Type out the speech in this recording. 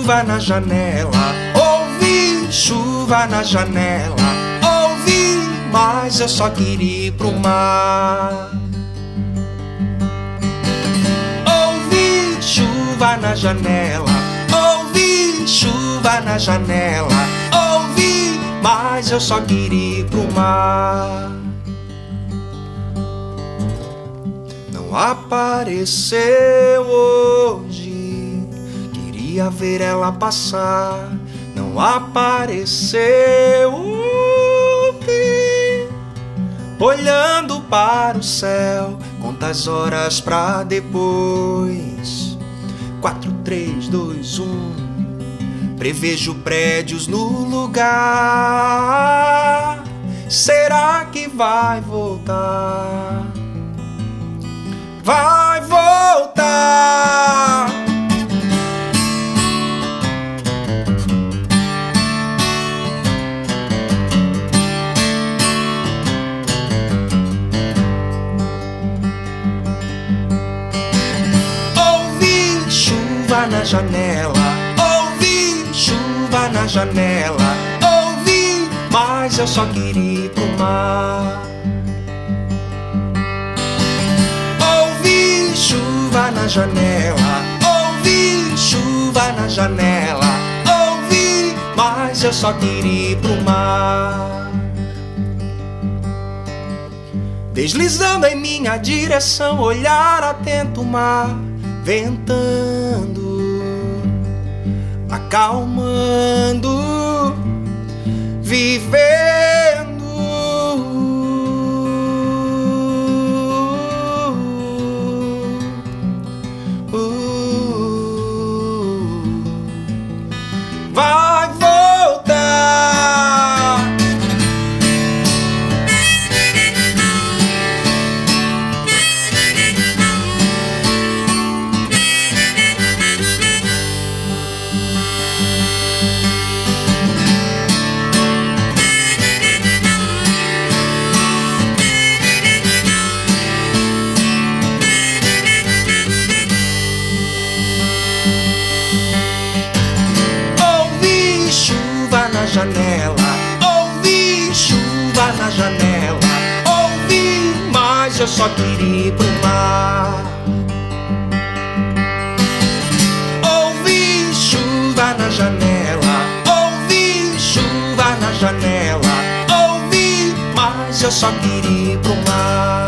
chuva na janela, ouvi chuva na janela, ouvi, mas eu só queria ir pro mar. Ouvi chuva na janela, ouvi chuva na janela, ouvi, mas eu só queria ir pro mar. Não apareceu hoje, queria ver ela passar. Não apareceu ontem, olhando para o céu, conta as horas pra depois. 4, 3, 2, 1, prevejo prédios no lugar. Será que vai voltar? Vai voltar. Ouvi chuva na janela, ouvi chuva na janela, ouvi, mas eu só queria ir pro mar. Chuva na janela, ouvi chuva na janela, ouvi, mas eu só queria ir pro mar. Deslizando em minha direção, olhar atento o mar, ventando, acalmando, vivendo. Vai voltar. Janela, ouvi chuva na janela, ouvi, mas eu só queria ir pro mar. Ouvi chuva na janela, ouvi chuva na janela, ouvi, mas eu só queria ir pro mar.